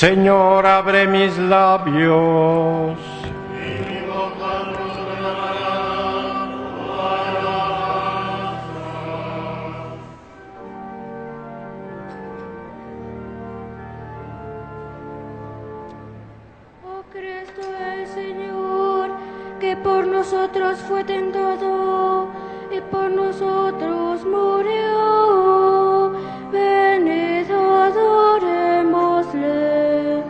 Señor, abre mis labios. Oh Cristo el Señor, que por nosotros fue tentado y por nosotros murió, venid adorémosle.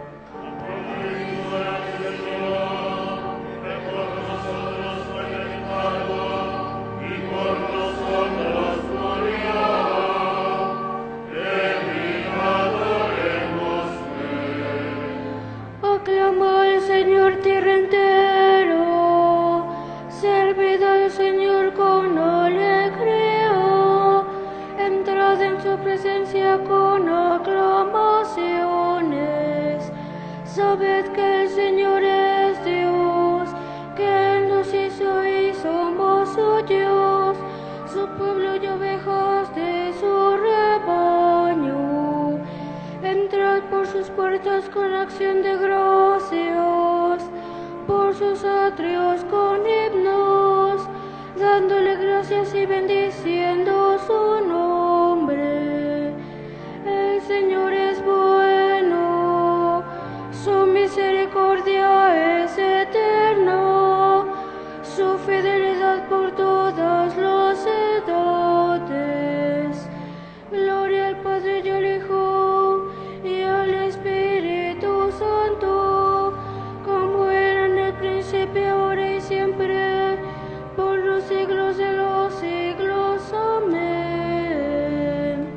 Aclama al Señor tierra entero, servid al Señor con alegría, entrad en su presencia con aclamaciones. Sabed que el Señor es Dios, que Él nos hizo y somos suyos, su pueblo y ovejas de su rebaño. Entrad por sus puertas con acción de gracias, por sus atrios con himnos, dándole gracias y bendiciendo su nombre. El Señor es bueno, su misericordia es eterna, su fidelidad por todas las edades. Gloria al Padre y al Hijo y al Espíritu Santo, como era en el principio, ahora y siempre, por los siglos de los siglos. Amén.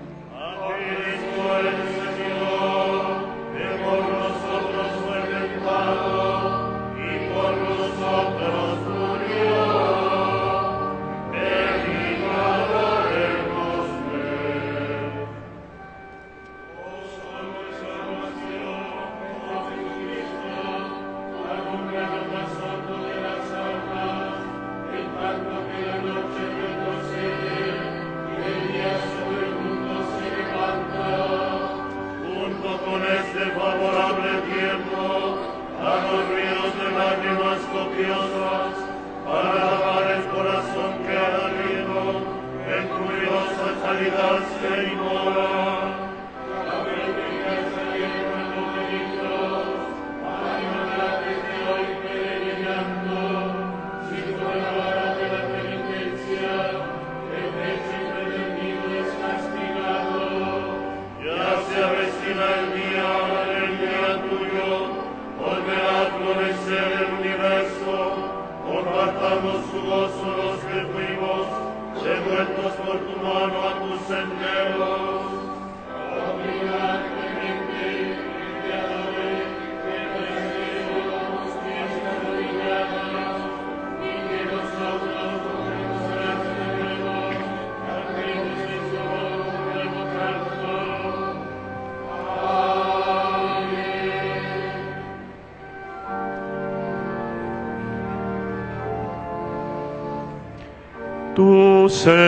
Tu,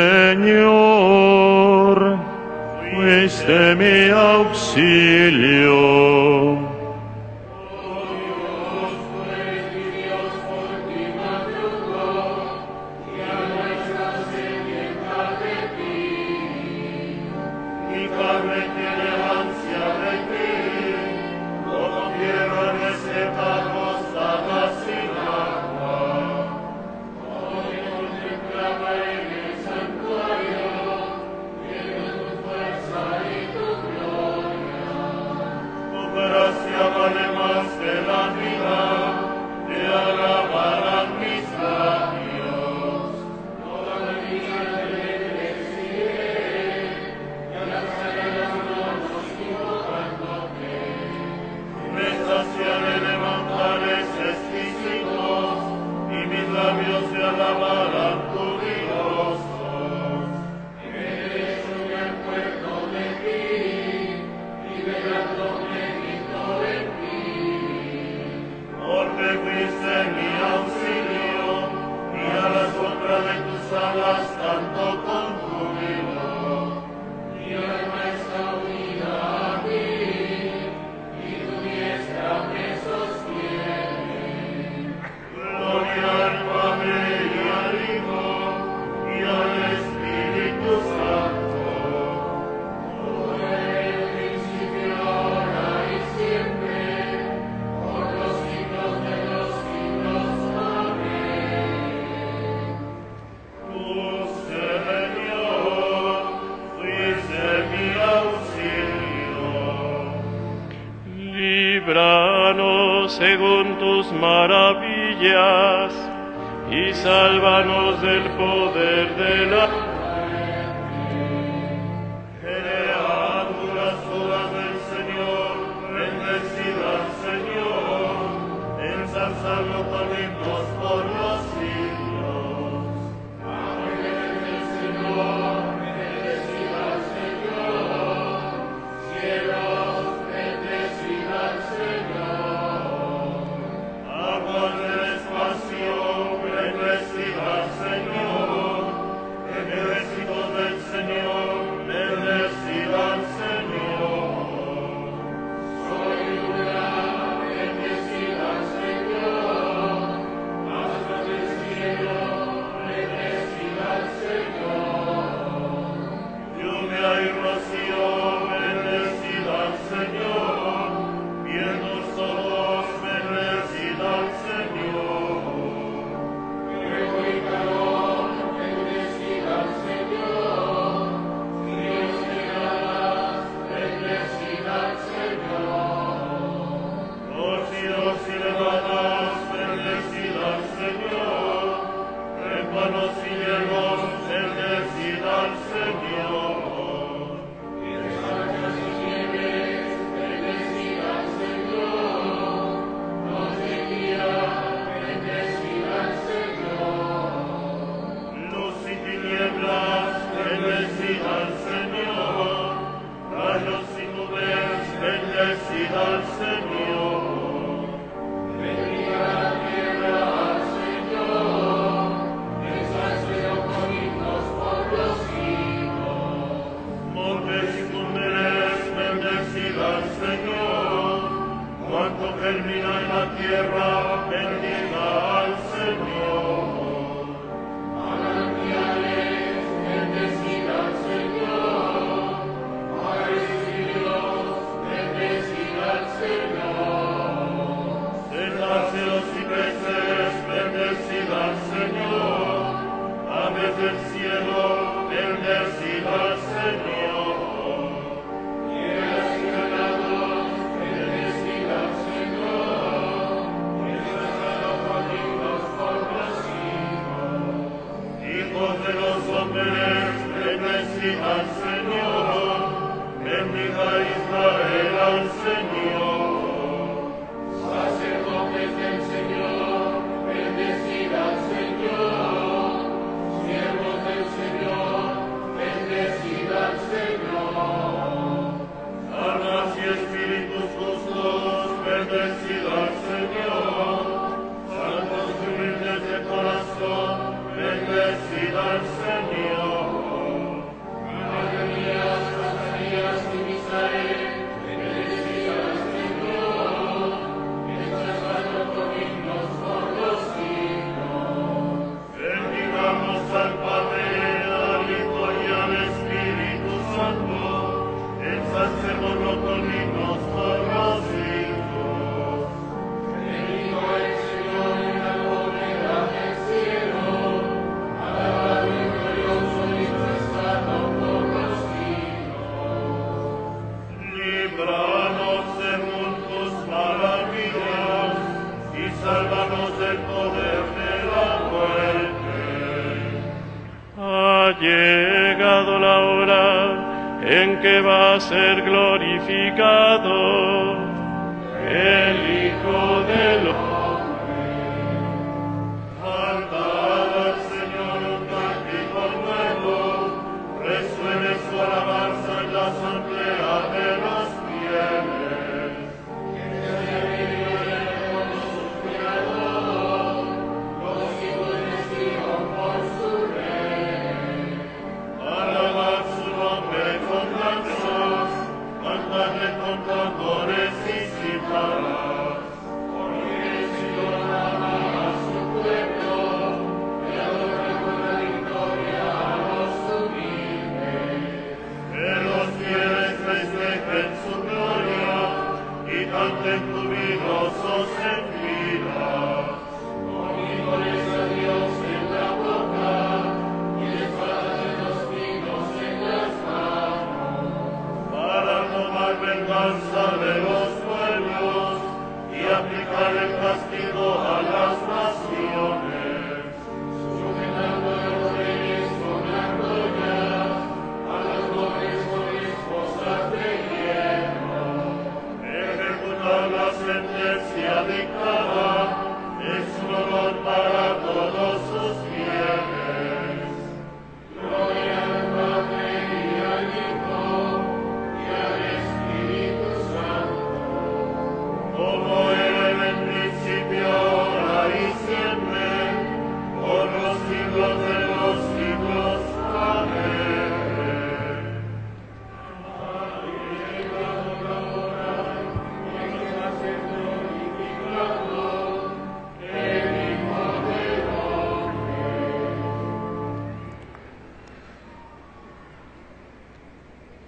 Señor, fuiste mi auxilio. tus maravillas, y sálvanos del poder de la criaturas todas del Señor, bendecida al Señor, ensalzadlo con himnos por los siglos. Ángeles del Señor, bendecida al Señor, cielos, bendecida al Señor. Aguas del espacio, bendecida al Señor, ejércitos del Señor, bendecida al Señor. Soy una, bendecida al Señor, astros del cielo, bendecida al Señor. Lluvia y rocío, bendecida al Señor, vientos todos, bendecida al Señor. Fuego y calor, bendecida al Señor, ríos y alas, bendecida al Señor. Los cielos y levadas, bendecida al Señor, repanos y hielos, bendecida al Señor. Estrellas y nieves, bendecida al Señor, luz y día, bendecida al Señor. Luz y tinieblas, bendecida al Señor, rayos y nubes, bendecida al Señor. Bendiga la tierra al Señor, ensálcelo con himnos por los siglos. Montes y cumbres, bendecida al Señor, cuanto germina en la tierra, bendiga al Señor. Manantiales, bendecida al Señor, mares y ríos, bendecida al Señor. Cetáceos y peces, bendecida al Señor, aves del cielo, bendecida al Señor. Fieras y ganados, bendecida al Señor, ensalzado con himnos por los siglos. Hijos de los hombres, bendecida al Señor, bendiga Israel al Señor. Sacerdotes del Señor, bendecida al Señor, siervos del Señor, bendecida al Señor. Almas y espíritus justos, bendecida al Señor, santos y humildes de corazón, bendecida al Señor. Ananías, Azarías y Misael, bendecida al Señor, ensalzando con himnos por los siglos. Bendigamos al Padre, al Hijo y al Espíritu Santo, ensalcémoslo con himnos por los siglos. Bendigo el Señor en la bóveda del cielo, alabado y glorioso y exaltado por los siglos. Líbranos según tus maravillas y sálvanos del poder de la muerte. Ha llegado la hora en que va a ser glorificado el Hijo del Hombre. Cantad al Señor un cántico nuevo, resuene su alabanza en la asamblea de los fieles. Que se alegreen con su Creador, los hijos de Sion por su Rey. Alabad su nombre con canción, cantadle con tambores y cítaras.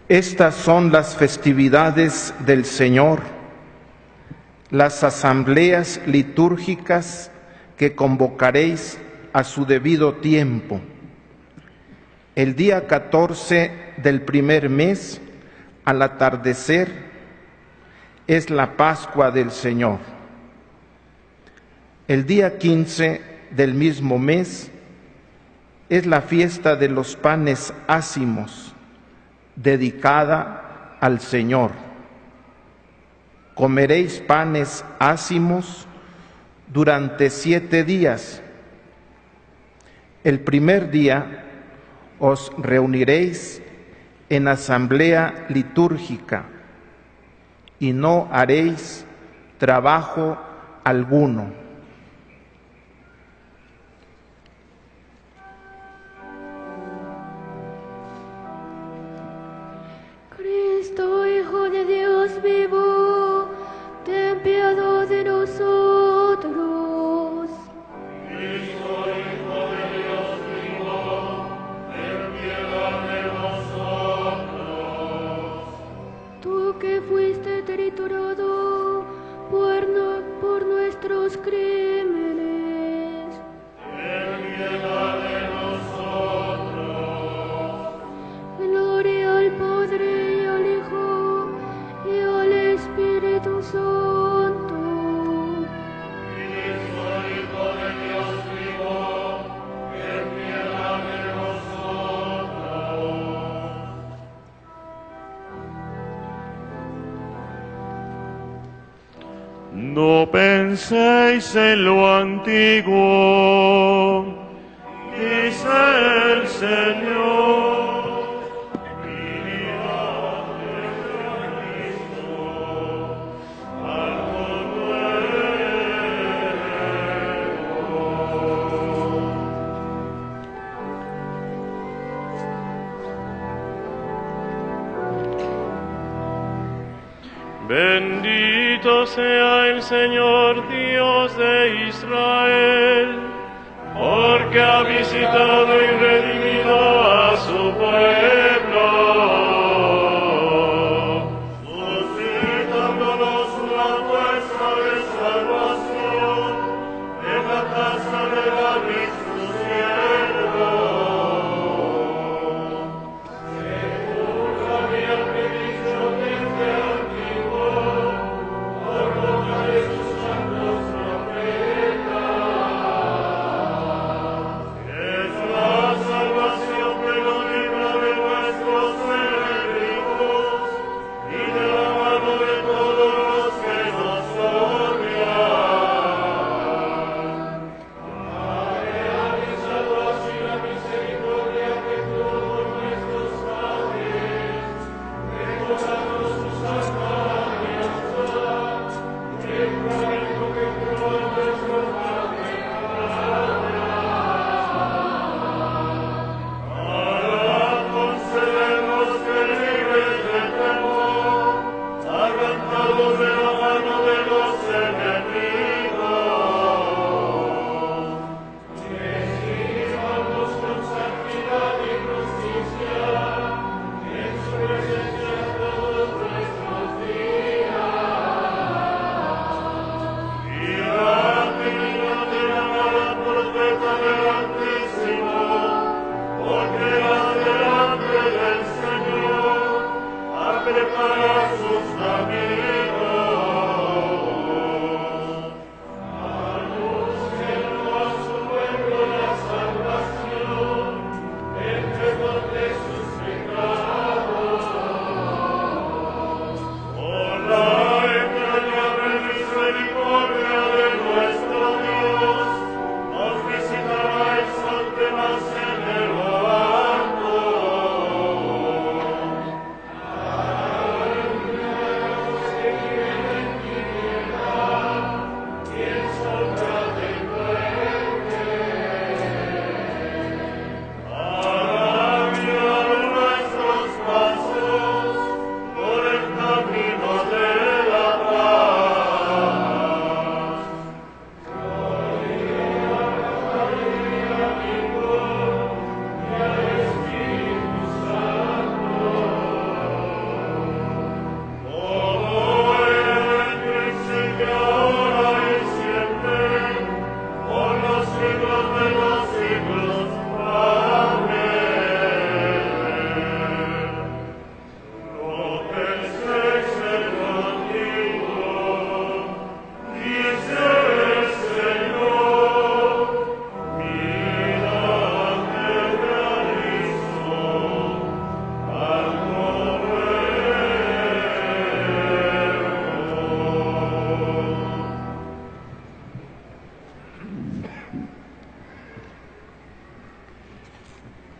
Estas son las festividades del Señor, las asambleas litúrgicas que convocaréis a su debido tiempo. El día 14 del primer mes, al atardecer, es la Pascua del Señor. El día 15 del mismo mes es la fiesta de los panes ácimos, dedicada al Señor. Comeréis panes ácimos durante 7 días. El primer día os reuniréis en asamblea litúrgica y no haréis trabajo alguno. Cristo, Hijo de Dios vivo, ten piedad de nosotros. Cristo, Hijo de Dios vivo, ten piedad de nosotros. Tú que fuiste triturado por nuestros crímenes, Ten piedad de nosotros. gloria al Padre y al Hijo y al Espíritu Santo. Cristo, Hijo de Dios vivo, ten piedad de nosotros. No penséis en lo antiguo, dice el Señor. Mirad desde Cristo, algo nuevo. Bendito sea el Señor Dios de Israel, porque ha visitado y redimido a su pueblo, suscitándonos una fuerza de salvación en la casa de David su siervo, según lo había predicho desde antiguo por boca de sus santos profetas. Es la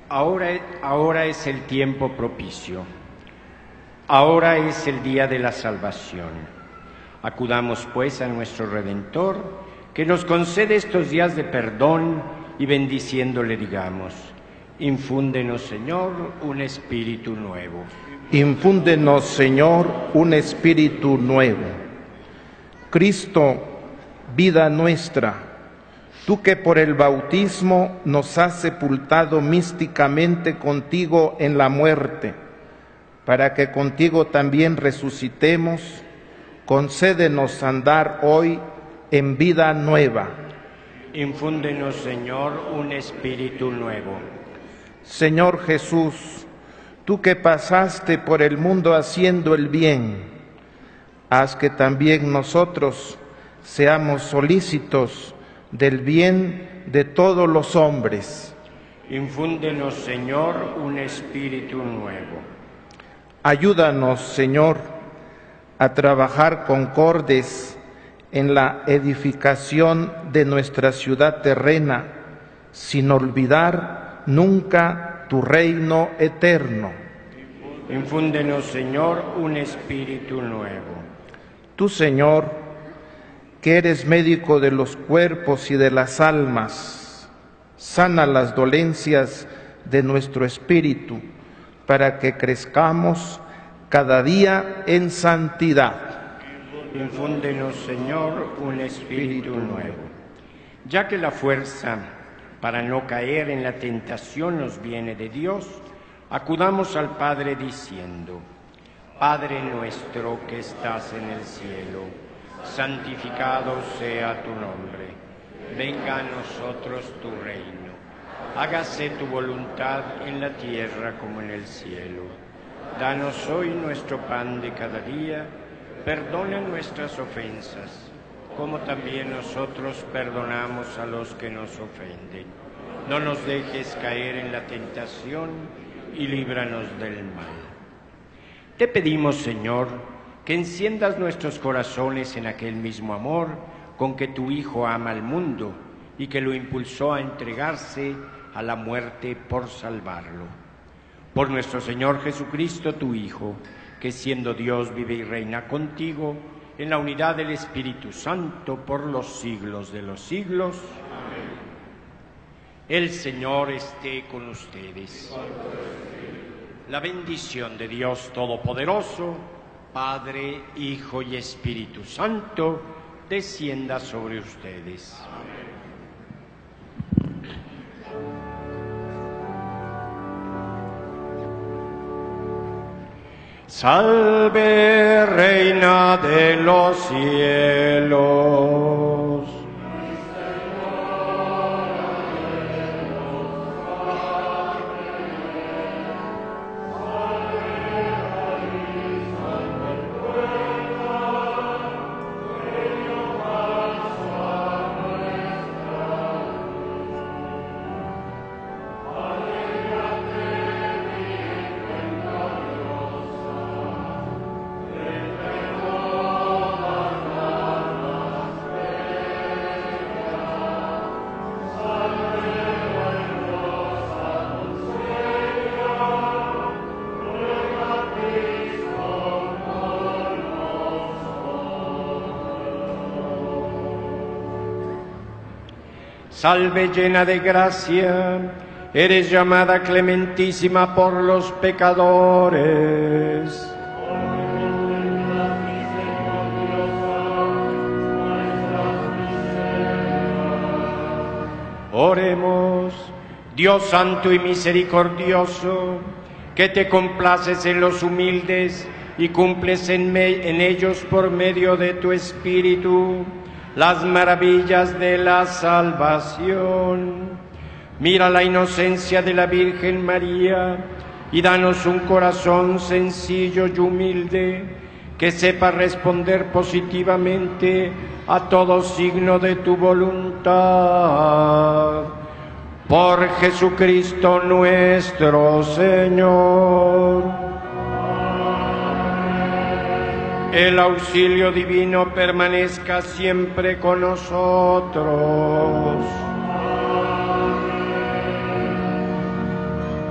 Ahora es el tiempo propicio. Ahora es el día de la salvación. Acudamos pues a nuestro Redentor, que nos concede estos días de perdón, y bendiciéndole digamos: infúndenos, Señor, un espíritu nuevo. Infúndenos, Señor, un espíritu nuevo. Cristo, vida nuestra, tú que por el bautismo nos has sepultado místicamente contigo en la muerte, para que contigo también resucitemos, concédenos andar hoy en vida nueva. Infúndenos, Señor, un espíritu nuevo. Señor Jesús, tú que pasaste por el mundo haciendo el bien, haz que también nosotros seamos solícitos del bien de todos los hombres. Infúndenos, Señor, un espíritu nuevo. Ayúdanos, Señor, a trabajar concordes en la edificación de nuestra ciudad terrena, sin olvidar nunca tu reino eterno. Infúndenos, Señor, un espíritu nuevo. Tú, Señor, que eres médico de los cuerpos y de las almas, sana las dolencias de nuestro espíritu, para que crezcamos cada día en santidad. Infúndenos, Señor, un espíritu nuevo. Ya que la fuerza para no caer en la tentación nos viene de Dios, acudamos al Padre diciendo: Padre nuestro que estás en el cielo, santificado sea tu nombre. Venga a nosotros tu reino. Hágase tu voluntad en la tierra como en el cielo. Danos hoy nuestro pan de cada día. Perdona nuestras ofensas, como también nosotros perdonamos a los que nos ofenden. No nos dejes caer en la tentación y líbranos del mal. Te pedimos, Señor, que enciendas nuestros corazones en aquel mismo amor con que tu Hijo ama al mundo y que lo impulsó a entregarse a la muerte por salvarlo. Por nuestro Señor Jesucristo, tu Hijo, que siendo Dios vive y reina contigo en la unidad del Espíritu Santo por los siglos de los siglos. Amén. El Señor esté con ustedes. La bendición de Dios Todopoderoso, Padre, Hijo y Espíritu Santo, descienda sobre ustedes. Amén. Salve, Reina de los cielos. Salve llena de gracia, eres llamada clementísima por los pecadores. Oremos, Dios santo y misericordioso, que te complaces en los humildes y cumples en ellos por medio de tu Espíritu las maravillas de la salvación. Mira la inocencia de la Virgen María y danos un corazón sencillo y humilde que sepa responder positivamente a todo signo de tu voluntad. Por Jesucristo nuestro Señor. El auxilio divino permanezca siempre con nosotros.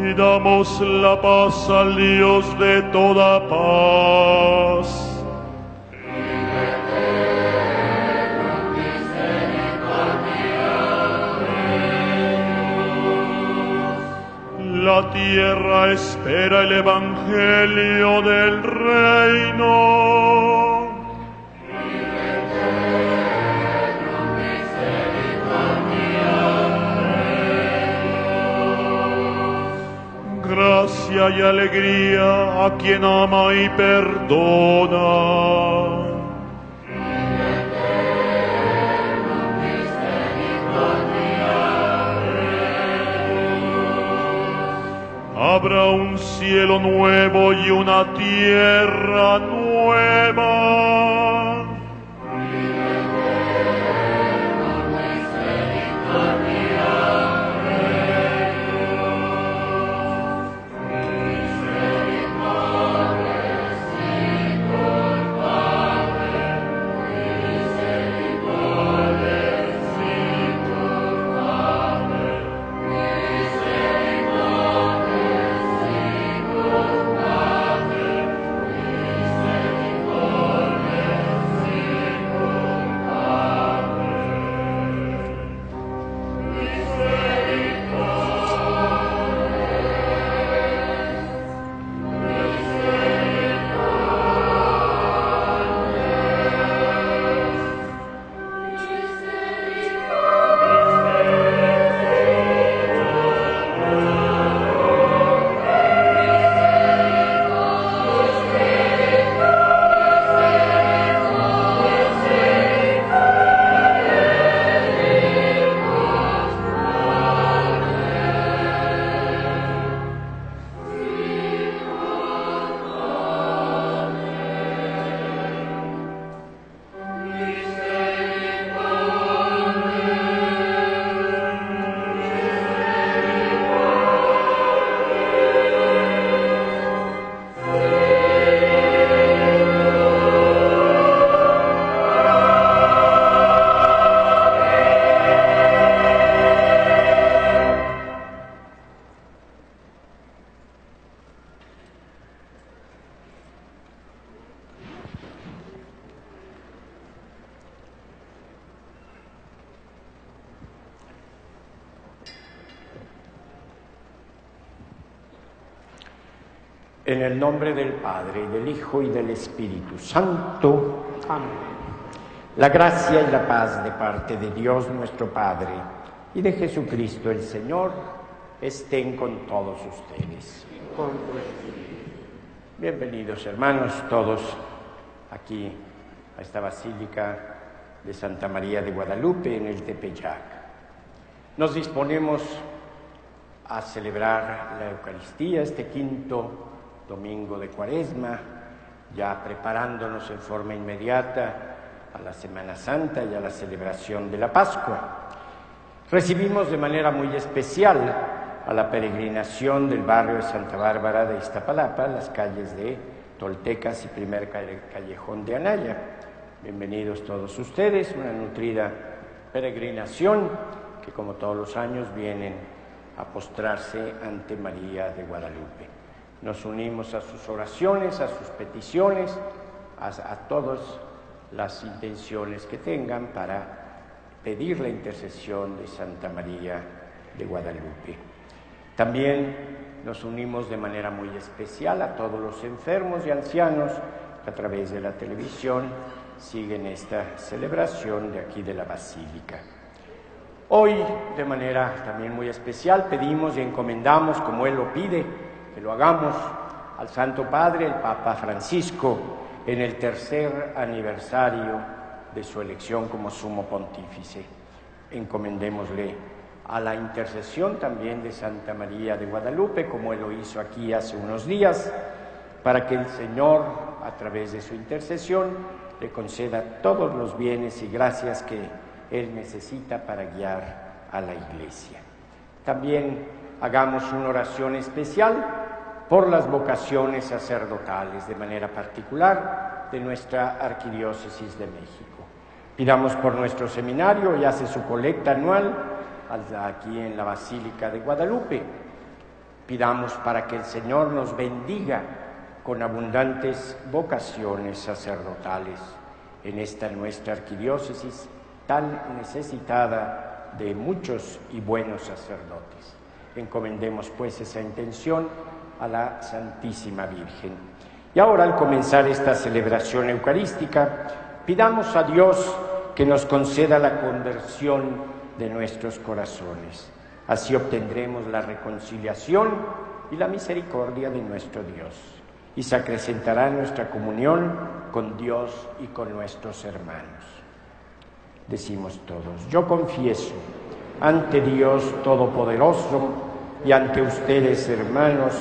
Pidamos la paz al Dios de toda paz. La tierra espera el evangelio del reino. Gracia y alegría a quien ama y perdona. Habrá un cielo nuevo y una tierra nueva. En el nombre del Padre, y del Hijo, y del Espíritu Santo. Amén. La gracia y la paz de parte de Dios nuestro Padre y de Jesucristo el Señor estén con todos ustedes. Bienvenidos, hermanos, todos aquí a esta Basílica de Santa María de Guadalupe en el Tepeyac. Nos disponemos a celebrar la Eucaristía, este quinto domingo de Cuaresma, ya preparándonos en forma inmediata a la Semana Santa y a la celebración de la Pascua. Recibimos de manera muy especial a la peregrinación del barrio de Santa Bárbara de Iztapalapa, las calles de Toltecas y primer callejón de Anaya. Bienvenidos todos ustedes, una nutrida peregrinación que como todos los años vienen a postrarse ante María de Guadalupe. Nos unimos a sus oraciones, a sus peticiones, a todas las intenciones que tengan para pedir la intercesión de Santa María de Guadalupe. También nos unimos de manera muy especial a todos los enfermos y ancianos que a través de la televisión siguen esta celebración de aquí de la Basílica. Hoy, de manera también muy especial, pedimos y encomendamos, como Él lo pide, que lo hagamos al Santo Padre, el Papa Francisco, en el tercer aniversario de su elección como Sumo Pontífice. Encomendémosle a la intercesión también de Santa María de Guadalupe, como Él lo hizo aquí hace unos días, para que el Señor, a través de su intercesión, le conceda todos los bienes y gracias que Él necesita para guiar a la Iglesia. También hagamos una oración especial por las vocaciones sacerdotales, de manera particular de nuestra Arquidiócesis de México. Pidamos por nuestro seminario, y hace su colecta anual aquí en la Basílica de Guadalupe. Pidamos para que el Señor nos bendiga con abundantes vocaciones sacerdotales en esta nuestra arquidiócesis tan necesitada de muchos y buenos sacerdotes. Encomendemos pues esa intención a la Santísima Virgen. Y ahora, al comenzar esta celebración eucarística, pidamos a Dios que nos conceda la conversión de nuestros corazones. Así obtendremos la reconciliación y la misericordia de nuestro Dios, y se acrecentará nuestra comunión con Dios y con nuestros hermanos. Decimos todos: yo confieso ante Dios Todopoderoso y ante ustedes, hermanos,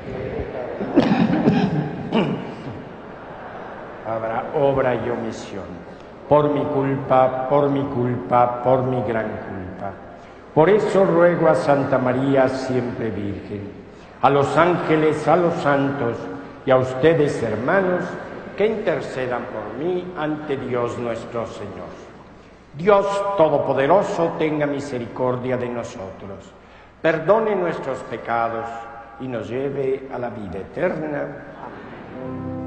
habrá obra y omisión, por mi culpa, por mi culpa, por mi gran culpa. Por eso ruego a Santa María, siempre Virgen, a los ángeles, a los santos y a ustedes, hermanos, que intercedan por mí ante Dios nuestro Señor. Dios Todopoderoso tenga misericordia de nosotros, perdone nuestros pecados y nos lleve a la vida eterna. Amén.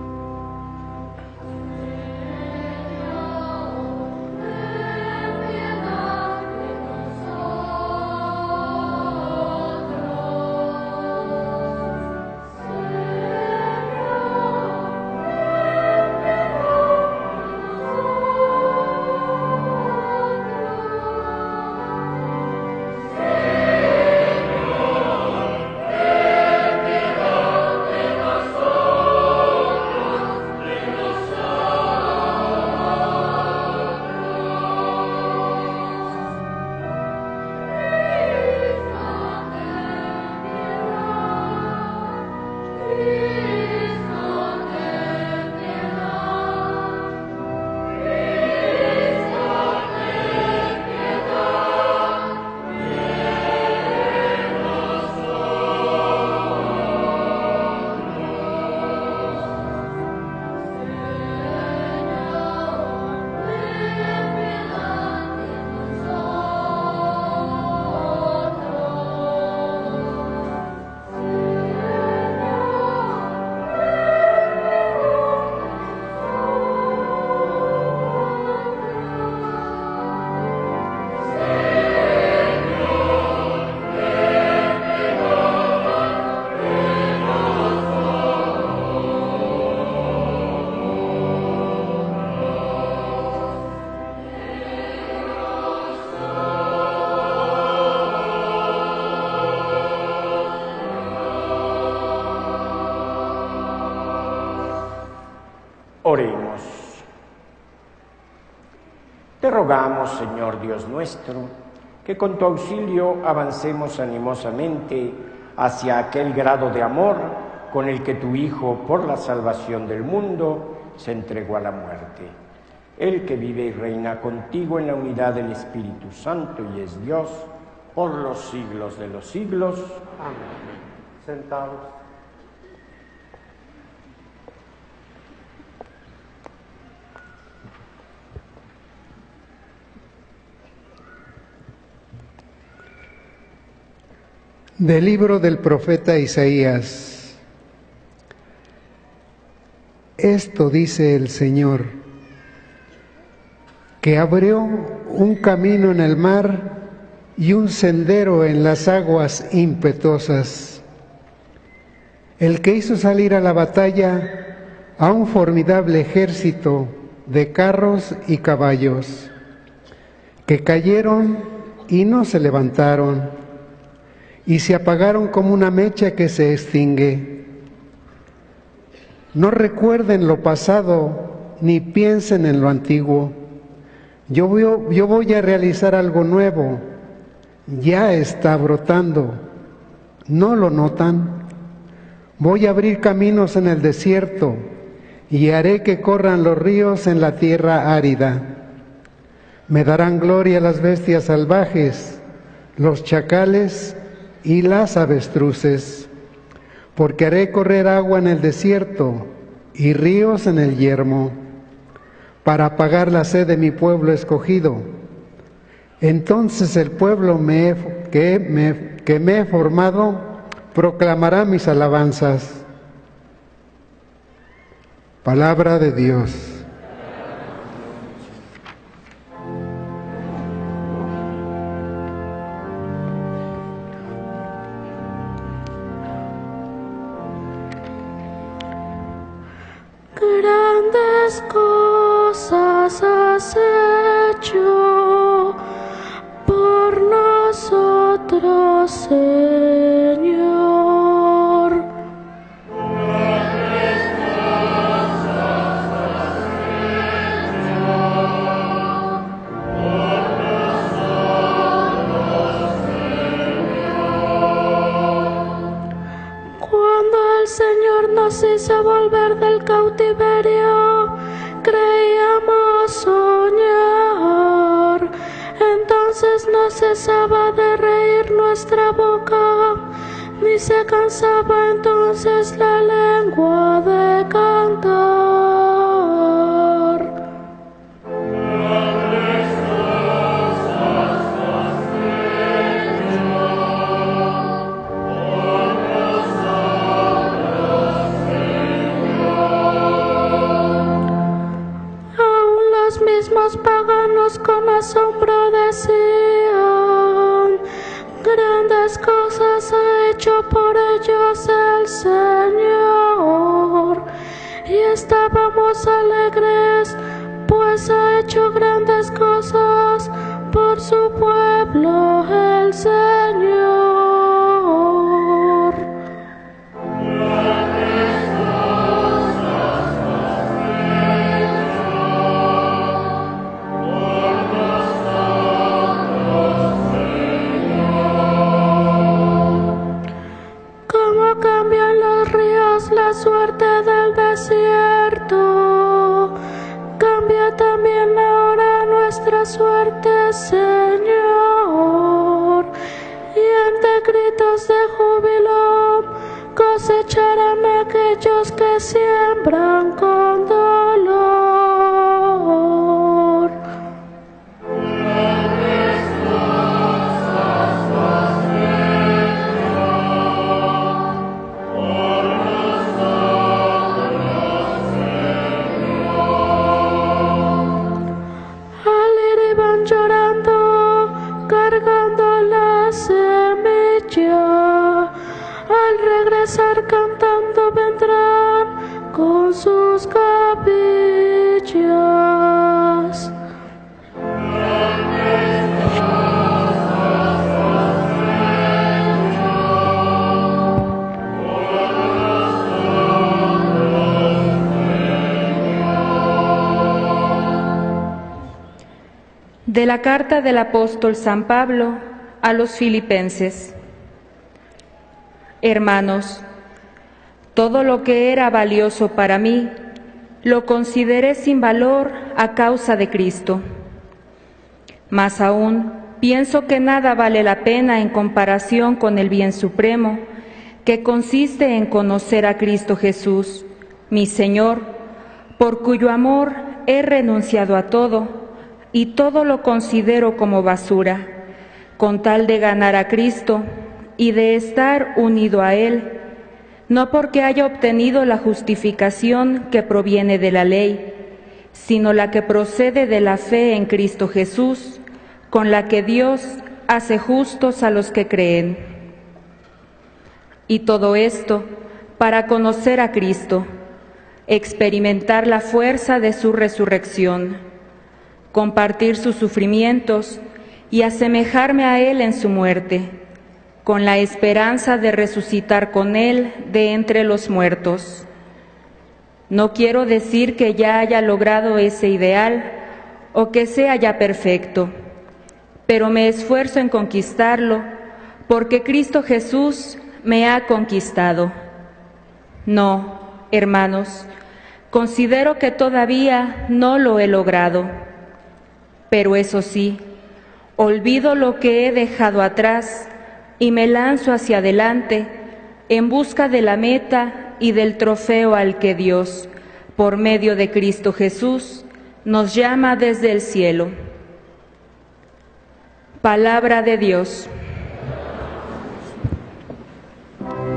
Oremos. Te rogamos, Señor Dios nuestro, que con tu auxilio avancemos animosamente hacia aquel grado de amor con el que tu Hijo, por la salvación del mundo, se entregó a la muerte. Él que vive y reina contigo en la unidad del Espíritu Santo y es Dios por los siglos de los siglos. Amén. Sentados. Del libro del profeta Isaías. Esto dice el Señor, que abrió un camino en el mar y un sendero en las aguas impetuosas, el que hizo salir a la batalla a un formidable ejército de carros y caballos, que cayeron y no se levantaron, y se apagaron como una mecha que se extingue. No recuerden lo pasado, ni piensen en lo antiguo. Yo voy a realizar algo nuevo, ya está brotando. ¿No lo notan? Voy a abrir caminos en el desierto, y haré que corran los ríos en la tierra árida. Me darán gloria las bestias salvajes, los chacales y las avestruces, porque haré correr agua en el desierto y ríos en el yermo, para apagar la sed de mi pueblo escogido. Entonces el pueblo que me he formado proclamará mis alabanzas. Palabra de Dios. Grandes cosas has hecho por nosotros, Señor. Grandes cosas has hecho por nosotros, Señor. Cuando el Señor nos hizo volver del cautiverio, creíamos soñar. Entonces no cesaba de reír nuestra boca, ni se cansaba entonces la lengua de cantar. Grandes cosas has hecho por nosotros, Señor. Aún los mismos paganos con asombro decían: grandes cosas ha hecho por ellos el Señor. Y estábamos alegres, pues ha hecho grandes cosas por su pueblo el Señor. Grandes cosas has hecho por nosotros, Señor. Cómo cambian los ríos la suerte del desierto, cambia también ahora nuestra suerte, Señor. Y entre gritos de júbilo cosecharán aquellos que siembran con dolor. Grandes cosas has hecho por nosotros, Señor. Al ir iban llorando, cargando la semilla. Al regresar cantando vendrán con sus capillas. De la carta del apóstol San Pablo a los Filipenses. Hermanos, todo lo que era valioso para mí, lo consideré sin valor a causa de Cristo. Más aún, pienso que nada vale la pena en comparación con el bien supremo, que consiste en conocer a Cristo Jesús, mi Señor, por cuyo amor he renunciado a todo, y todo lo considero como basura, con tal de ganar a Cristo y de estar unido a Él, no porque haya obtenido la justificación que proviene de la ley, sino la que procede de la fe en Cristo Jesús, con la que Dios hace justos a los que creen. Y todo esto para conocer a Cristo, experimentar la fuerza de su resurrección, compartir sus sufrimientos y asemejarme a Él en su muerte, con la esperanza de resucitar con Él de entre los muertos. No quiero decir que ya haya logrado ese ideal o que sea ya perfecto, pero me esfuerzo en conquistarlo porque Cristo Jesús me ha conquistado. No, hermanos, considero que todavía no lo he logrado. Pero eso sí, olvido lo que he dejado atrás y me lanzo hacia adelante en busca de la meta y del trofeo al que Dios, por medio de Cristo Jesús, nos llama desde el cielo. Palabra de Dios.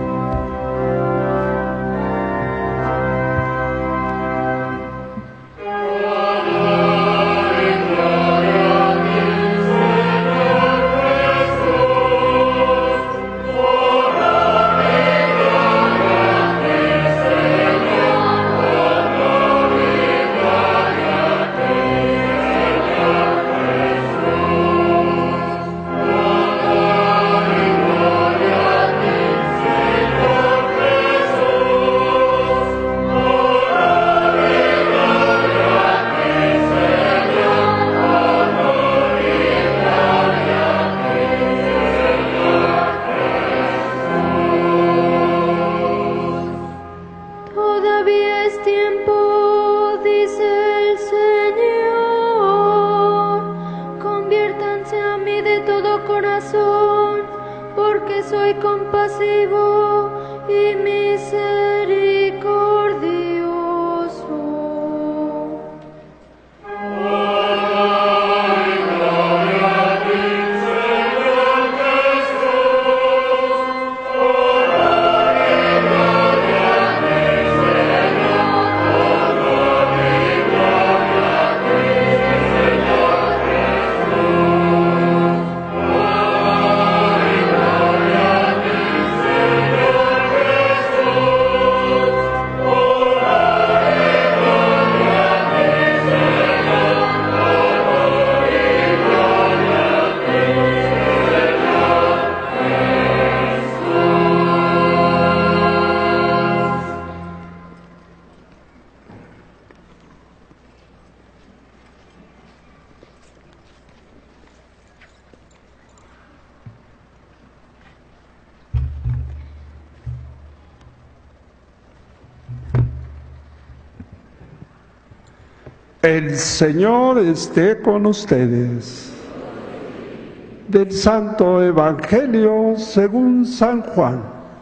todo corazón, porque soy compasivo y misericordioso. El Señor esté con ustedes. Del Santo Evangelio según San Juan.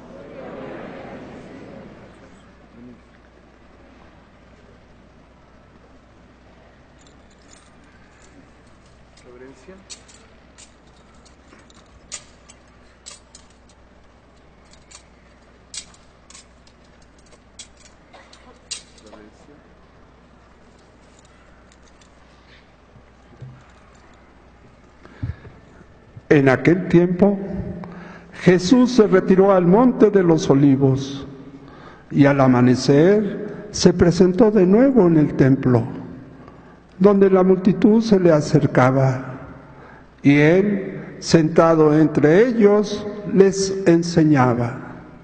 En aquel tiempo, Jesús se retiró al monte de los Olivos y al amanecer se presentó de nuevo en el templo, donde la multitud se le acercaba, y él, sentado entre ellos, les enseñaba.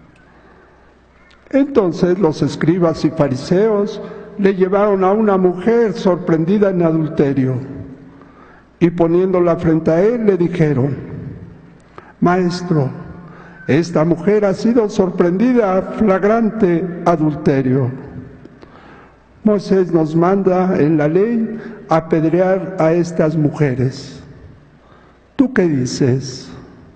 Entonces los escribas y fariseos le llevaron a una mujer sorprendida en adulterio, y poniéndola frente a él le dijeron: Maestro, esta mujer ha sido sorprendida a flagrante adulterio. Moisés nos manda en la ley apedrear a estas mujeres. ¿Tú qué dices?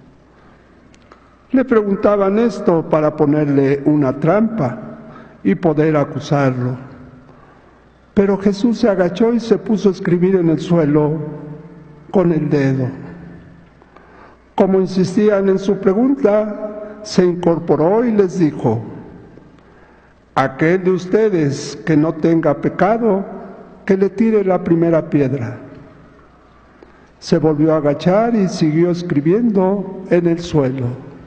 Le preguntaban esto para ponerle una trampa y poder acusarlo. Pero Jesús se agachó y se puso a escribir en el suelo con el dedo. Como insistían en su pregunta, se incorporó y les dijo: aquel de ustedes que no tenga pecado, que le tire la primera piedra. Se volvió a agachar y siguió escribiendo en el suelo.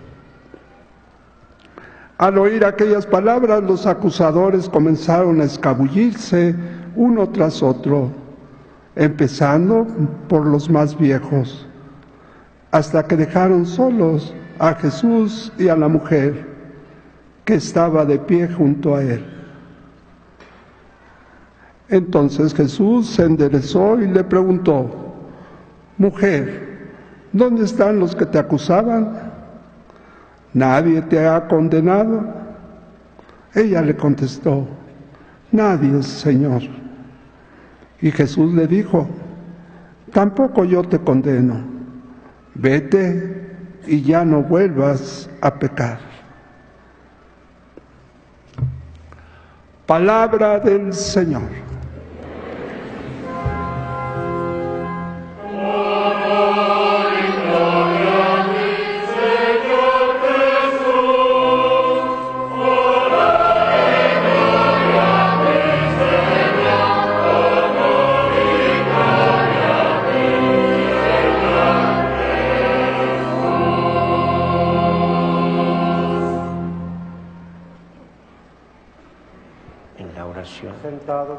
Al oír aquellas palabras, los acusadores comenzaron a escabullirse uno tras otro, empezando por los más viejos, hasta que dejaron solos a Jesús y a la mujer que estaba de pie junto a él. Entonces Jesús se enderezó y le preguntó: Mujer, ¿dónde están los que te acusaban? ¿Nadie te ha condenado? Ella le contestó: Nadie, Señor. Y Jesús le dijo: tampoco yo te condeno. Vete y ya no vuelvas a pecar. Palabra del Señor. Sentados.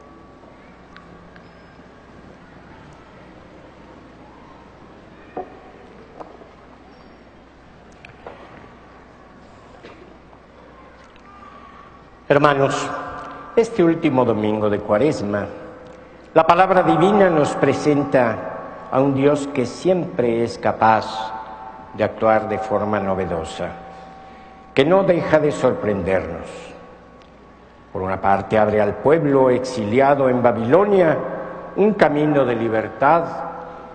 Hermanos, este último domingo de Cuaresma, la palabra divina nos presenta a un Dios que siempre es capaz de actuar de forma novedosa, que no deja de sorprendernos. Por una parte, abre al pueblo exiliado en Babilonia un camino de libertad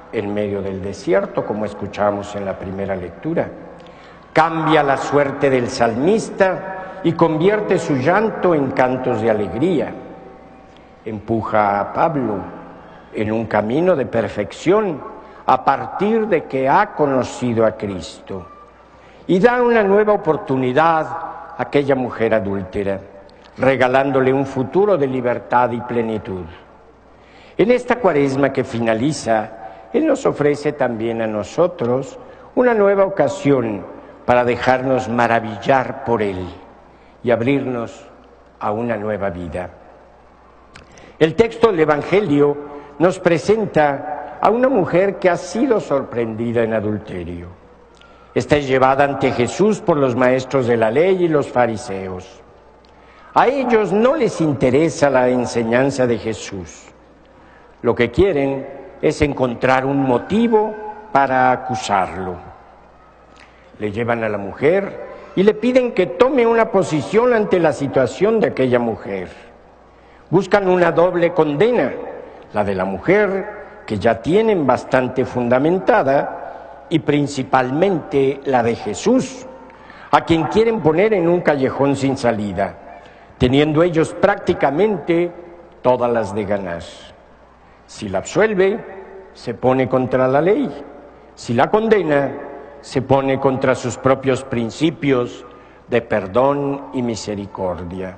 en medio del desierto, como escuchamos en la primera lectura. Cambia la suerte del salmista y convierte su llanto en cantos de alegría. Empuja a Pablo en un camino de perfección a partir de que ha conocido a Cristo. Y da una nueva oportunidad a aquella mujer adúltera, regalándole un futuro de libertad y plenitud. En esta Cuaresma que finaliza, Él nos ofrece también a nosotros una nueva ocasión para dejarnos maravillar por Él y abrirnos a una nueva vida. El texto del Evangelio nos presenta a una mujer que ha sido sorprendida en adulterio. Esta es llevada ante Jesús por los maestros de la ley y los fariseos. A ellos no les interesa la enseñanza de Jesús. Lo que quieren es encontrar un motivo para acusarlo. Le llevan a la mujer y le piden que tome una posición ante la situación de aquella mujer. Buscan una doble condena, la de la mujer, que ya tienen bastante fundamentada, y principalmente la de Jesús, a quien quieren poner en un callejón sin salida, teniendo ellos prácticamente todas las de ganar. Si la absuelve, se pone contra la ley. Si la condena, se pone contra sus propios principios de perdón y misericordia.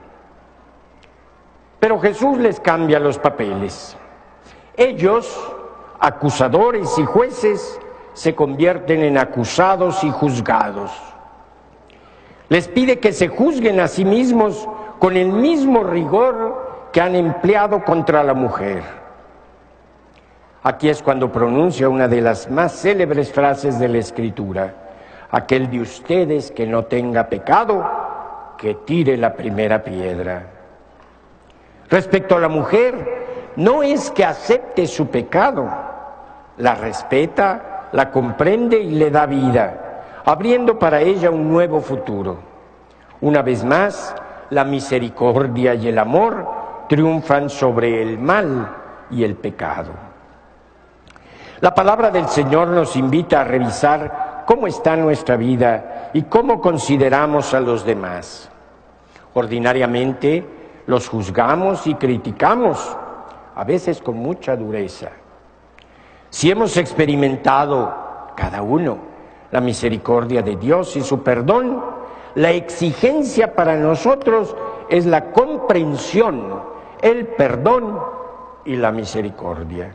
Pero Jesús les cambia los papeles. Ellos, acusadores y jueces, se convierten en acusados y juzgados. Les pide que se juzguen a sí mismos con el mismo rigor que han empleado contra la mujer. Aquí es cuando pronuncia una de las más célebres frases de la Escritura: aquel de ustedes que no tenga pecado, que tire la primera piedra. Respecto a la mujer, no es que acepte su pecado, la respeta, la comprende y le da vida, abriendo para ella un nuevo futuro. Una vez más, la misericordia y el amor triunfan sobre el mal y el pecado. La palabra del Señor nos invita a revisar cómo está nuestra vida y cómo consideramos a los demás. Ordinariamente los juzgamos y criticamos, a veces con mucha dureza. Si hemos experimentado cada uno la misericordia de Dios y su perdón, la exigencia para nosotros es la comprensión, el perdón y la misericordia.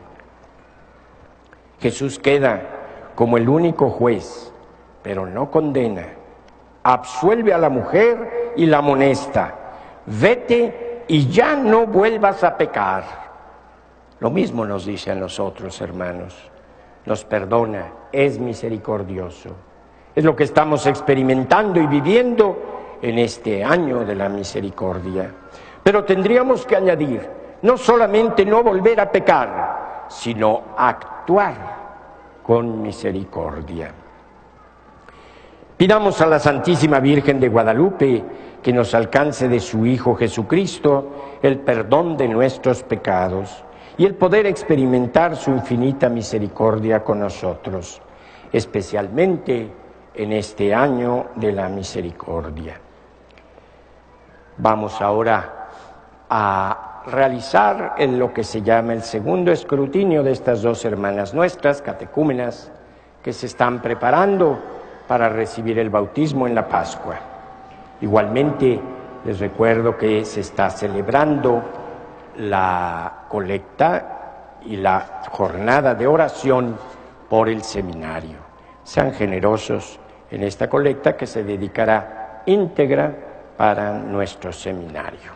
Jesús queda como el único juez, pero no condena. Absuelve a la mujer y la amonesta: vete y ya no vuelvas a pecar. Lo mismo nos dice a nosotros, hermanos. Nos perdona, es misericordioso. Es lo que estamos experimentando y viviendo en este año de la misericordia. Pero tendríamos que añadir, no solamente no volver a pecar, sino actuar con misericordia. Pidamos a la Santísima Virgen de Guadalupe que nos alcance de su Hijo Jesucristo el perdón de nuestros pecados y el poder experimentar su infinita misericordia con nosotros, especialmente en este año de la misericordia. Vamos ahora a realizar en lo que se llama el segundo escrutinio de estas dos hermanas nuestras, catecúmenas, que se están preparando para recibir el bautismo en la Pascua. Igualmente, les recuerdo que se está celebrando la colecta y la jornada de oración por el seminario. Sean generosos en esta colecta que se dedicará íntegra para nuestro seminario.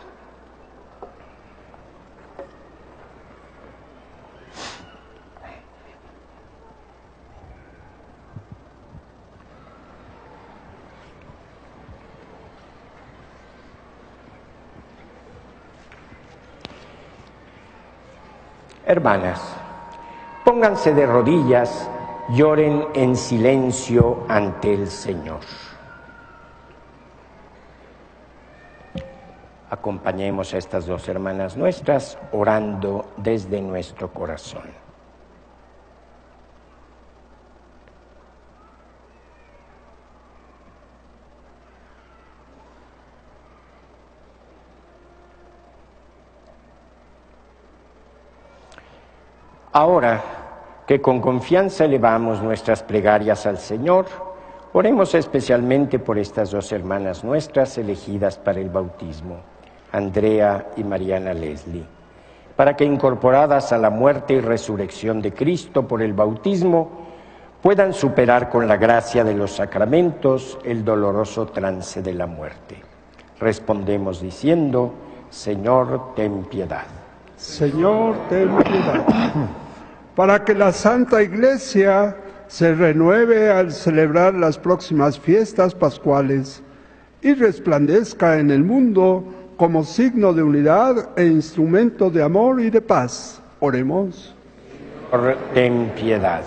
Hermanas, pónganse de rodillas, lloren en silencio ante el Señor. Acompañemos a estas dos hermanas nuestras orando desde nuestro corazón. Ahora que con confianza elevamos nuestras plegarias al Señor, oremos especialmente por estas dos hermanas nuestras elegidas para el bautismo, Andrea y Mariana Leslie, para que incorporadas a la muerte y resurrección de Cristo por el bautismo, puedan superar con la gracia de los sacramentos el doloroso trance de la muerte. Respondemos diciendo: Señor, ten piedad. Señor, ten piedad. Para que la Santa Iglesia se renueve al celebrar las próximas fiestas pascuales y resplandezca en el mundo como signo de unidad e instrumento de amor y de paz. Oremos. Señor, ten piedad.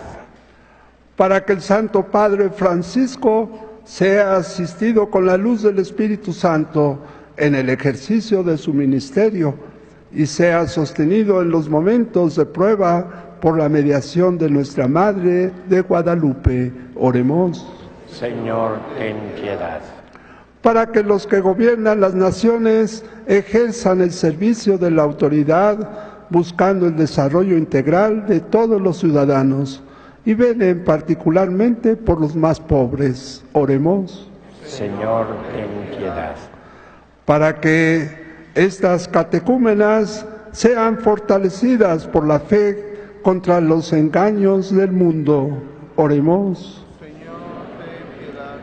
Para que el Santo Padre Francisco sea asistido con la luz del Espíritu Santo en el ejercicio de su ministerio y sea sostenido en los momentos de prueba por la mediación de nuestra Madre de Guadalupe. Oremos. Señor, ten piedad. Para que los que gobiernan las naciones ejerzan el servicio de la autoridad buscando el desarrollo integral de todos los ciudadanos y velen particularmente por los más pobres. Oremos. Señor, ten piedad. Para que estas catecúmenas sean fortalecidas por la fe contra los engaños del mundo. Oremos. Señor, ten piedad.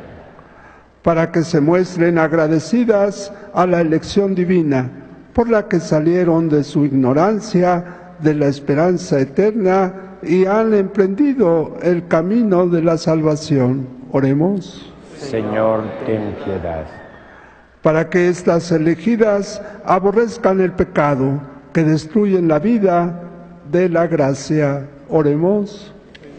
Para que se muestren agradecidas a la elección divina, por la que salieron de su ignorancia de la esperanza eterna y han emprendido el camino de la salvación. Oremos. Señor, ten piedad. Para que estas elegidas aborrezcan el pecado que destruyen la vida de la gracia. Oremos.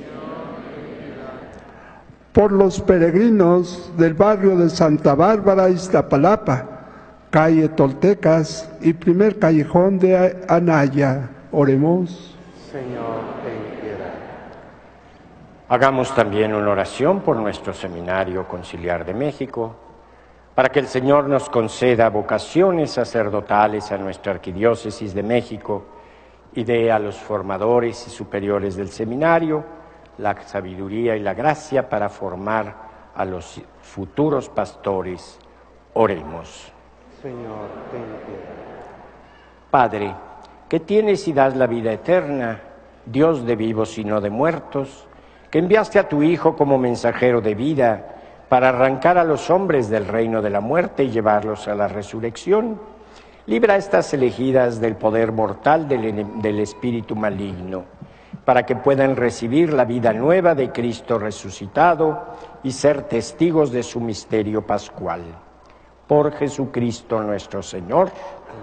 Por los peregrinos del barrio de Santa Bárbara, Iztapalapa, calle Toltecas y primer callejón de Anaya. Oremos. Señor, ten piedad. Hagamos también una oración por nuestro Seminario Conciliar de México, para que el Señor nos conceda vocaciones sacerdotales a nuestra Arquidiócesis de México y dé a los formadores y superiores del seminario la sabiduría y la gracia para formar a los futuros pastores. Oremos. Señor, ten piedad. Padre, que tienes y das la vida eterna, Dios de vivos y no de muertos, que enviaste a tu Hijo como mensajero de vida para arrancar a los hombres del reino de la muerte y llevarlos a la resurrección, libra a estas elegidas del poder mortal del espíritu maligno, para que puedan recibir la vida nueva de Cristo resucitado y ser testigos de su misterio pascual. Por Jesucristo nuestro Señor.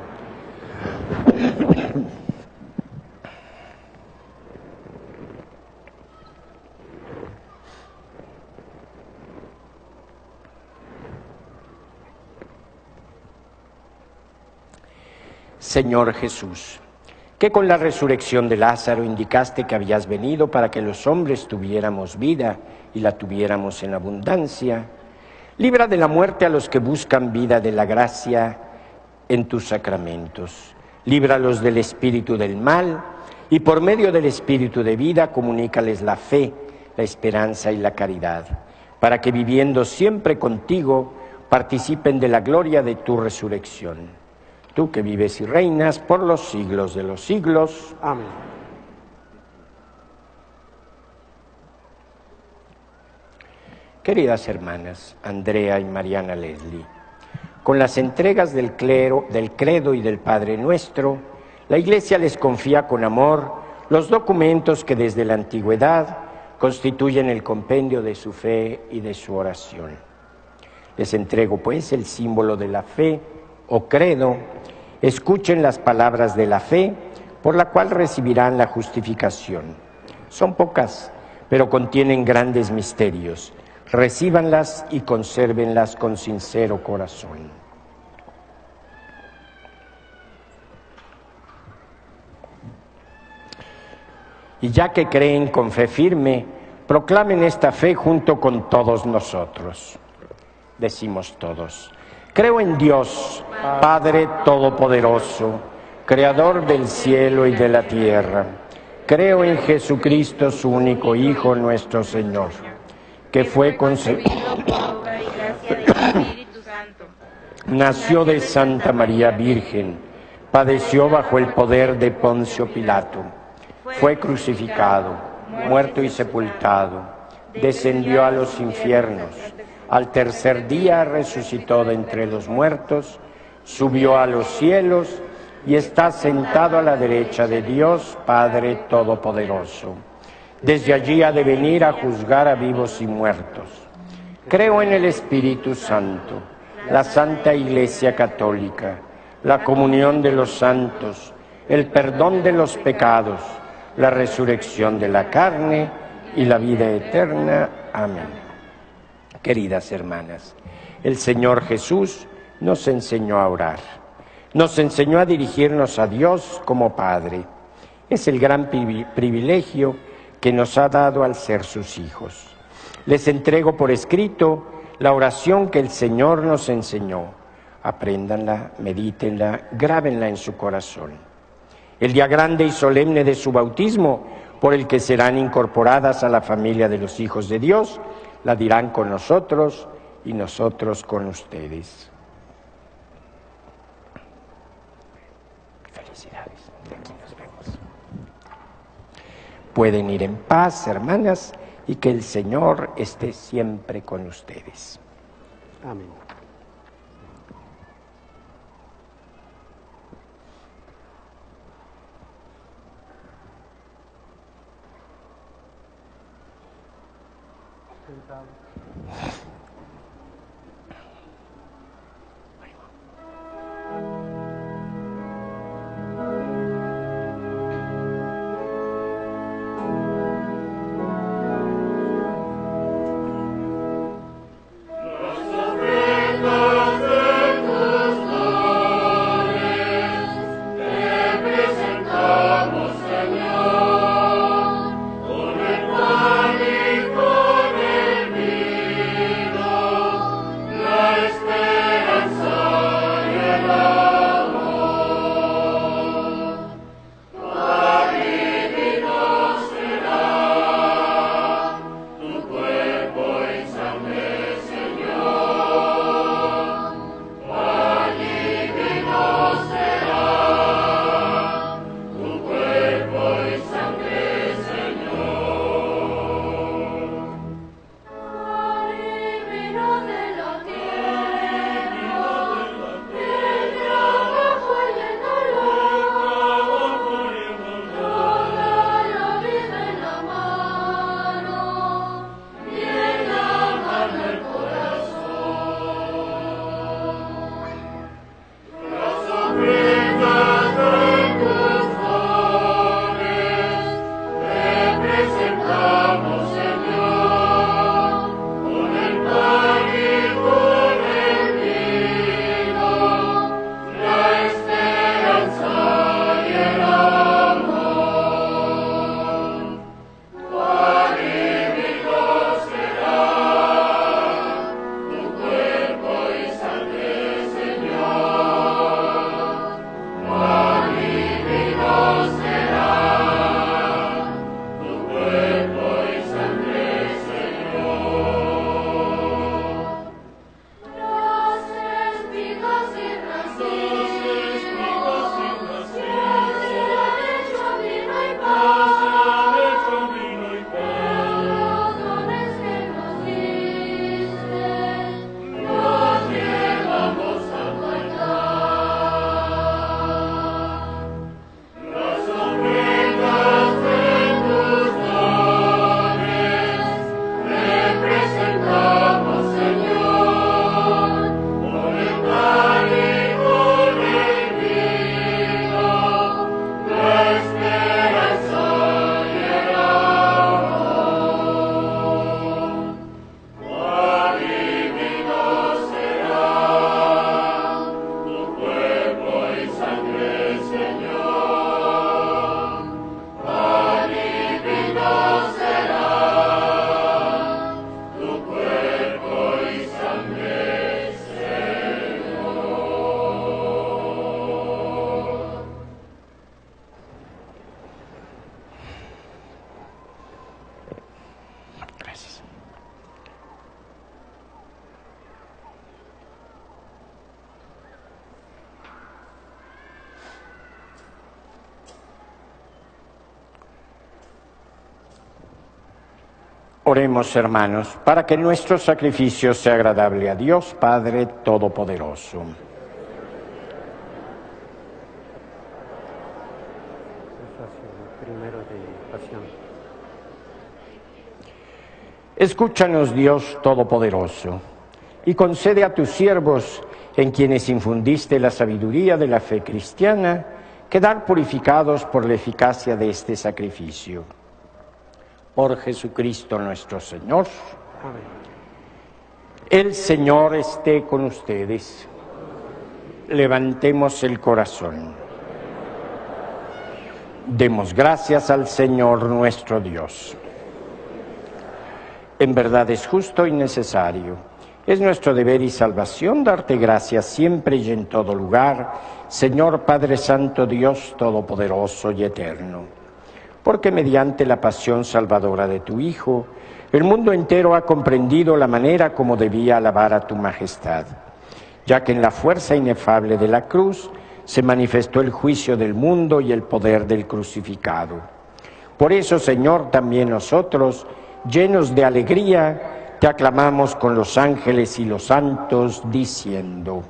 Señor Jesús, que con la resurrección de Lázaro indicaste que habías venido para que los hombres tuviéramos vida y la tuviéramos en abundancia, libra de la muerte a los que buscan vida de la gracia en tus sacramentos. Líbralos del espíritu del mal y por medio del espíritu de vida comunícales la fe, la esperanza y la caridad, para que viviendo siempre contigo participen de la gloria de tu resurrección. Tú que vives y reinas por los siglos de los siglos. Amén. Queridas hermanas, Andrea y Mariana Leslie, con las entregas del credo y del Padre Nuestro, la Iglesia les confía con amor los documentos que desde la antigüedad constituyen el compendio de su fe y de su oración. Les entrego pues el símbolo de la fe o credo. Escuchen las palabras de la fe, por la cual recibirán la justificación. Son pocas, pero contienen grandes misterios. Recíbanlas y consérvenlas con sincero corazón. Y ya que creen con fe firme, proclamen esta fe junto con todos nosotros. Decimos todos: creo en Dios, Padre Todopoderoso, Creador del cielo y de la tierra, Creo en Jesucristo, su único Hijo, nuestro Señor, que fue concebido por obra y gracia del Espíritu Santo. Nació de Santa María Virgen, padeció bajo el poder de Poncio Pilato, fue crucificado, muerto y sepultado, descendió a los infiernos, al tercer día resucitó de entre los muertos, subió a los cielos y está sentado a la derecha de Dios Padre Todopoderoso. Desde allí ha de venir a juzgar a vivos y muertos. Creo en el Espíritu Santo, la Santa Iglesia Católica, la comunión de los santos, el perdón de los pecados, la resurrección de la carne y la vida eterna. Amén. Queridas hermanas, el Señor Jesús nos enseñó a orar. Nos enseñó a dirigirnos a Dios como Padre. Es el gran privilegio que nos ha dado al ser sus hijos. Les entrego por escrito la oración que el Señor nos enseñó. Apréndanla, medítenla, grábenla en su corazón. El día grande y solemne de su bautismo, por el que serán incorporadas a la familia de los hijos de Dios, la dirán con nosotros y nosotros con ustedes. Felicidades, aquí nos vemos. Pueden ir en paz, hermanas, y que el Señor esté siempre con ustedes. Amén. Con el pan y con el vino. Oremos, hermanos, para que nuestro sacrificio sea agradable a Dios Padre Todopoderoso. Escúchanos, Dios Todopoderoso, y concede a tus siervos, en quienes infundiste la sabiduría de la fe cristiana, quedar purificados por la eficacia de este sacrificio. Por Jesucristo nuestro Señor. Amén. El Señor esté con ustedes. Levantemos el corazón. Demos gracias al Señor nuestro Dios. En verdad es justo y necesario. Es nuestro deber y salvación darte gracias siempre y en todo lugar, Señor Padre Santo, Dios Todopoderoso y Eterno. Porque mediante la pasión salvadora de tu Hijo, el mundo entero ha comprendido la manera como debía alabar a tu majestad, ya que en la fuerza inefable de la cruz se manifestó el juicio del mundo y el poder del crucificado. Por eso, Señor, también nosotros, llenos de alegría, te aclamamos con los ángeles y los santos, diciendo: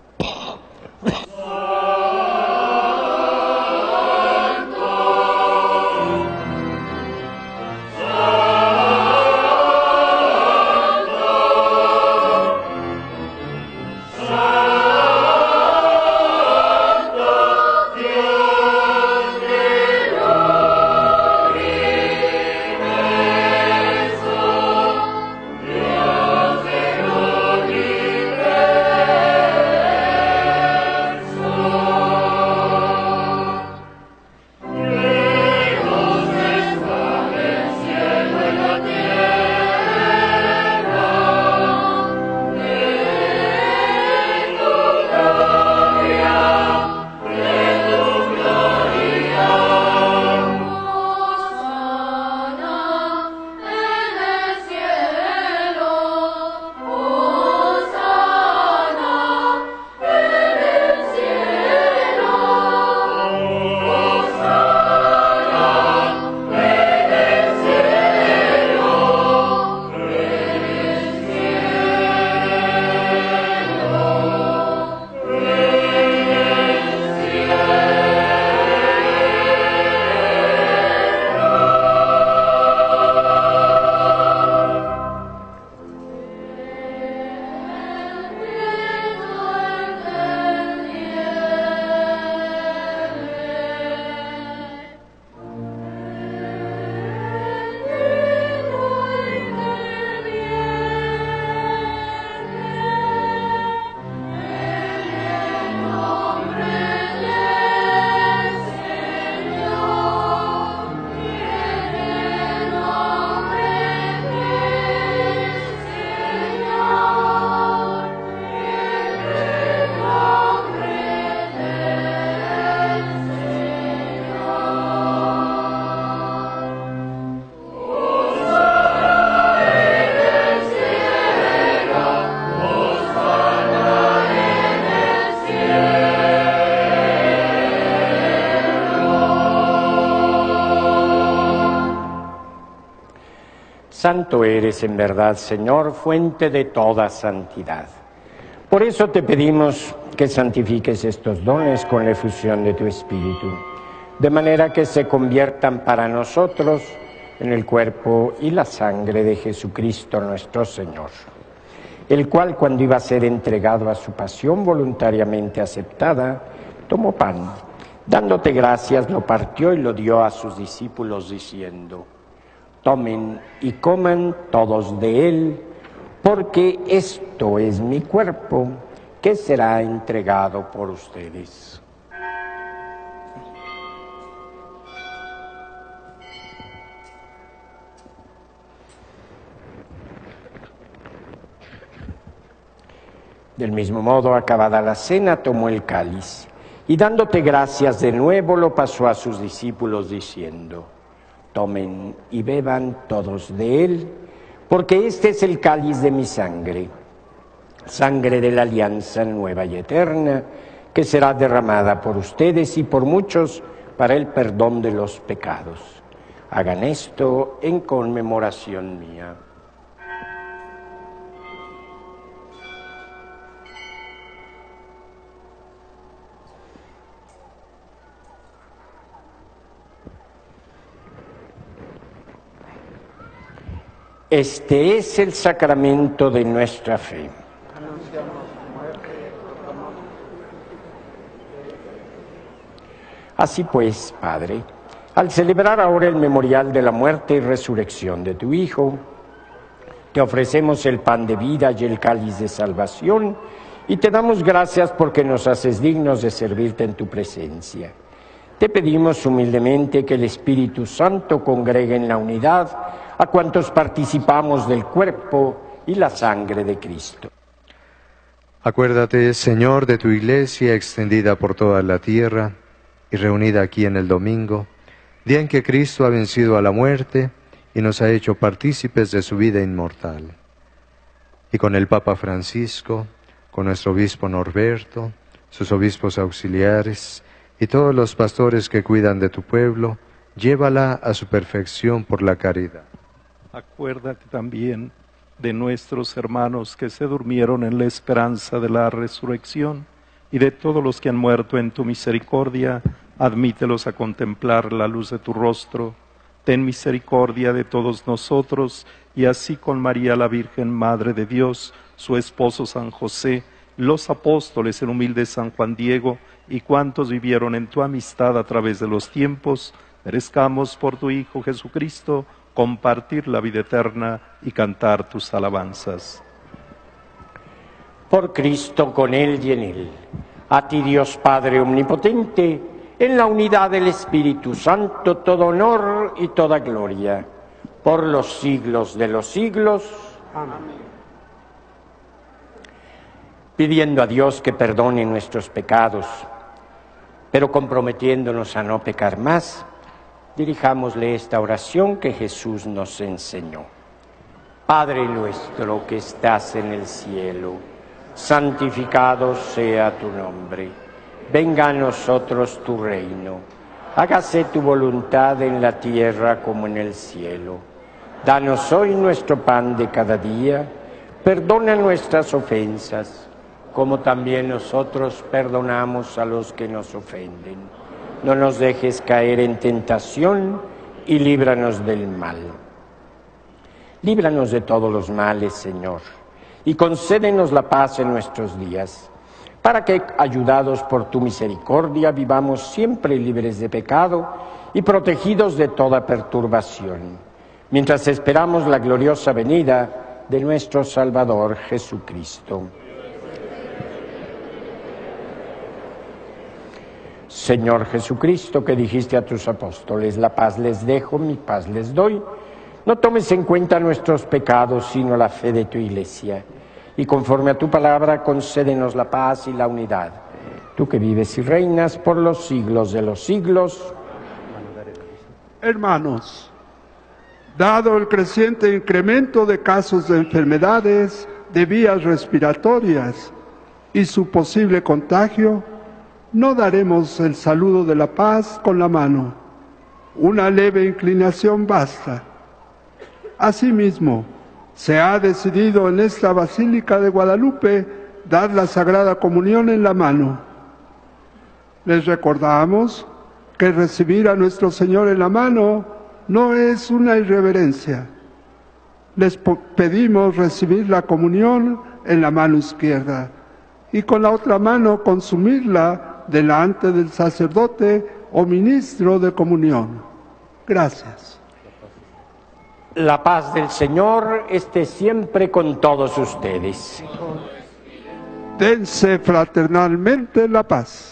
Santo eres en verdad, Señor, fuente de toda santidad. Por eso te pedimos que santifiques estos dones con la efusión de tu Espíritu, de manera que se conviertan para nosotros en el cuerpo y la sangre de Jesucristo nuestro Señor, el cual, cuando iba a ser entregado a su pasión voluntariamente aceptada, tomó pan, dándote gracias, lo partió y lo dio a sus discípulos, diciendo: tomen y coman todos de él, porque esto es mi cuerpo, que será entregado por ustedes. Del mismo modo, acabada la cena, tomó el cáliz, y dándote gracias de nuevo, lo pasó a sus discípulos, diciendo: tomen y beban todos de él, porque este es el cáliz de mi sangre, sangre de la alianza nueva y eterna, que será derramada por ustedes y por muchos para el perdón de los pecados. Hagan esto en conmemoración mía. Este es el sacramento de nuestra fe. Así pues, Padre, al celebrar ahora el memorial de la muerte y resurrección de tu Hijo, te ofrecemos el pan de vida y el cáliz de salvación, y te damos gracias porque nos haces dignos de servirte en tu presencia. Te pedimos humildemente que el Espíritu Santo congregue en la unidad a cuantos participamos del cuerpo y la sangre de Cristo. Acuérdate, Señor, de tu Iglesia extendida por toda la tierra y reunida aquí en el domingo, día en que Cristo ha vencido a la muerte y nos ha hecho partícipes de su vida inmortal. Y con el Papa Francisco, con nuestro obispo Norberto, sus obispos auxiliares y todos los pastores que cuidan de tu pueblo, llévala a su perfección por la caridad. Acuérdate también de nuestros hermanos que se durmieron en la esperanza de la resurrección y de todos los que han muerto en tu misericordia, admítelos a contemplar la luz de tu rostro. Ten misericordia de todos nosotros y así con María la Virgen, Madre de Dios, su esposo San José, los apóstoles, el humilde San Juan Diego y cuantos vivieron en tu amistad a través de los tiempos, merezcamos por tu Hijo Jesucristo compartir la vida eterna y cantar tus alabanzas. Por Cristo, con Él y en Él, a ti Dios Padre Omnipotente, en la unidad del Espíritu Santo, todo honor y toda gloria, por los siglos de los siglos. Amén. Pidiendo a Dios que perdone nuestros pecados, pero comprometiéndonos a no pecar más, dirijámosle esta oración que Jesús nos enseñó. Padre nuestro que estás en el cielo, santificado sea tu nombre. Venga a nosotros tu reino. Hágase tu voluntad en la tierra como en el cielo. Danos hoy nuestro pan de cada día. Perdona nuestras ofensas, como también nosotros perdonamos a los que nos ofenden. No nos dejes caer en tentación y líbranos del mal. Líbranos de todos los males, Señor, y concédenos la paz en nuestros días, para que, ayudados por tu misericordia, vivamos siempre libres de pecado y protegidos de toda perturbación, mientras esperamos la gloriosa venida de nuestro Salvador Jesucristo. Señor Jesucristo, que dijiste a tus apóstoles, la paz les dejo, mi paz les doy, no tomes en cuenta nuestros pecados, sino la fe de tu Iglesia, y conforme a tu palabra, concédenos la paz y la unidad. Tú que vives y reinas por los siglos de los siglos. Hermanos, dado el creciente incremento de casos de enfermedades de vías respiratorias y su posible contagio, no daremos el saludo de la paz con la mano. Una leve inclinación basta. Asimismo, se ha decidido en esta Basílica de Guadalupe dar la Sagrada Comunión en la mano. Les recordamos que recibir a nuestro Señor en la mano no es una irreverencia. Les pedimos recibir la comunión en la mano izquierda y con la otra mano consumirla delante del sacerdote o ministro de comunión. Gracias. La paz del Señor esté siempre con todos ustedes. Dense fraternalmente la paz.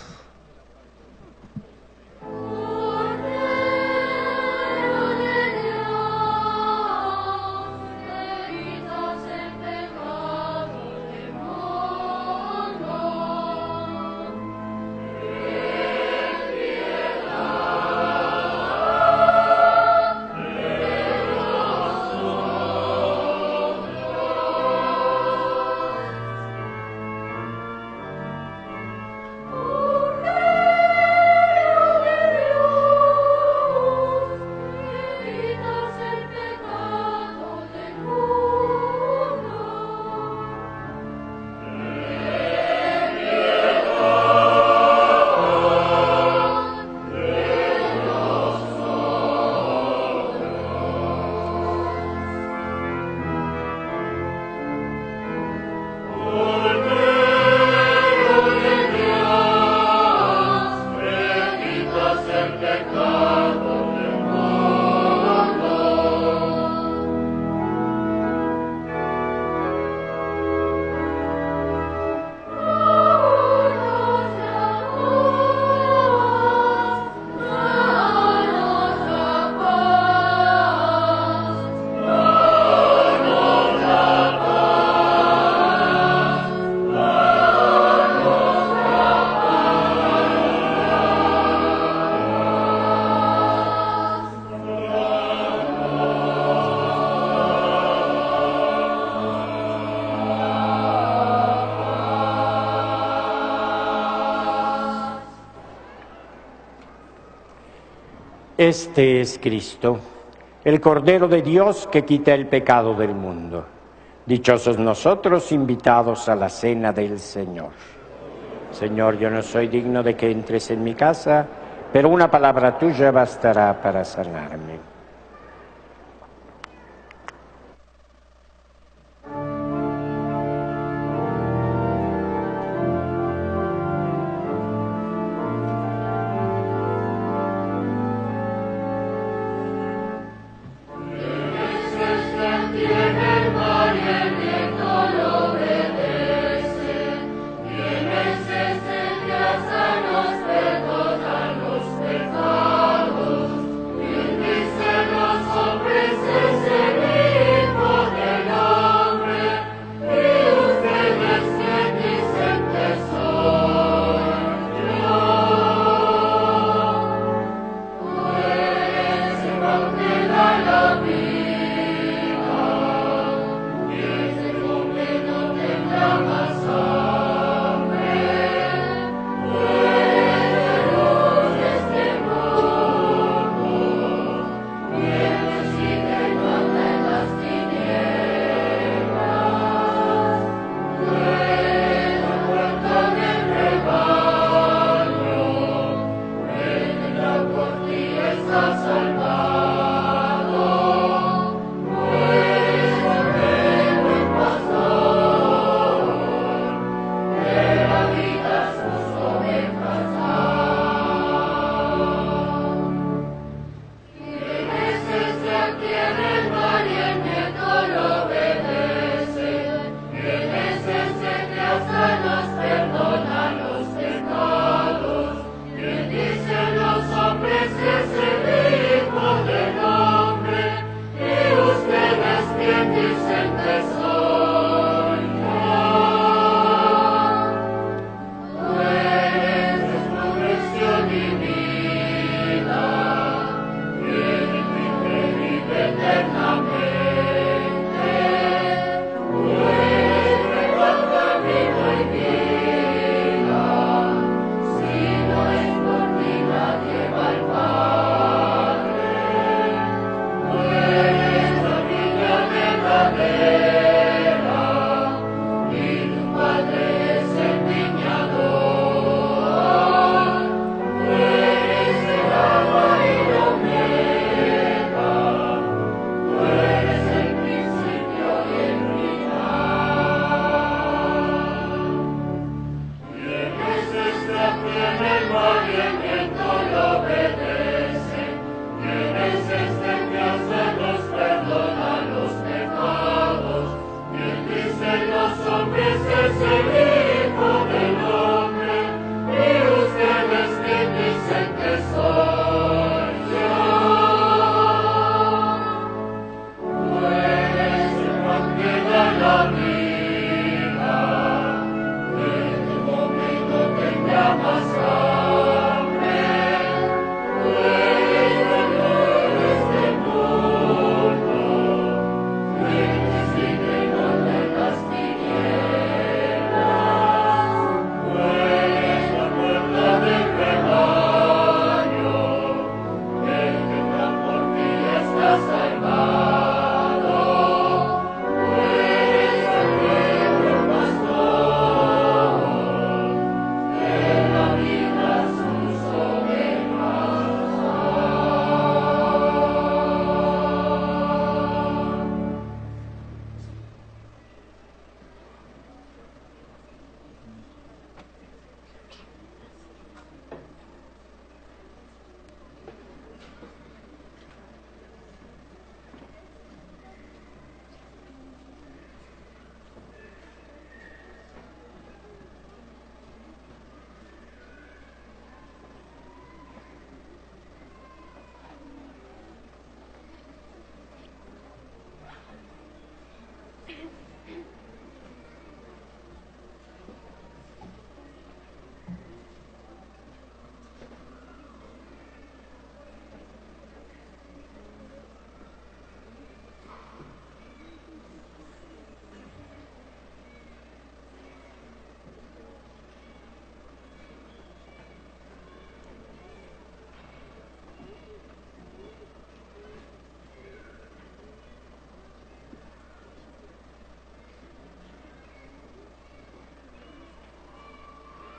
Oh Este es Cristo, el Cordero de Dios que quita el pecado del mundo. Dichosos nosotros invitados a la cena del Señor. Señor, yo no soy digno de que entres en mi casa, pero una palabra tuya bastará para sanarme. Nos perdonan los pecados, y dice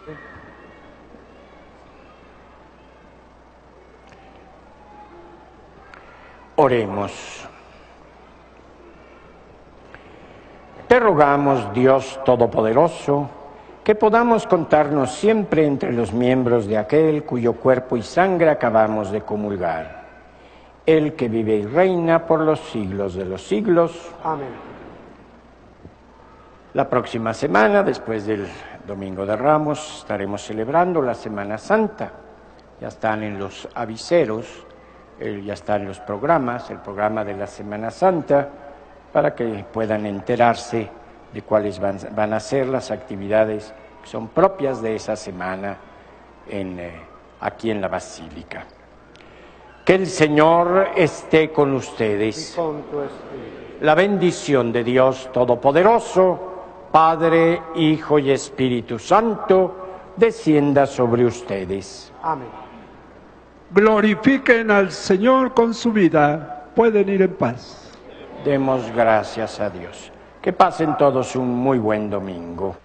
Oremos. Te rogamos, Dios Todopoderoso, que podamos contarnos siempre entre los miembros de aquel cuyo cuerpo y sangre acabamos de comulgar, el que vive y reina por los siglos de los siglos. Amén. La próxima semana, después del Domingo de Ramos, estaremos celebrando la Semana Santa. Ya están en los aviseros, ya están en los programas, el programa de la Semana Santa, para que puedan enterarse de cuáles van a ser las actividades que son propias de esa semana aquí en la Basílica. Que el Señor esté con ustedes. Y con tu espíritu. La bendición de Dios Todopoderoso, Padre, Hijo y Espíritu Santo, descienda sobre ustedes. Amén. Glorifiquen al Señor con su vida. Pueden ir en paz. Demos gracias a Dios. Que pasen todos un muy buen domingo.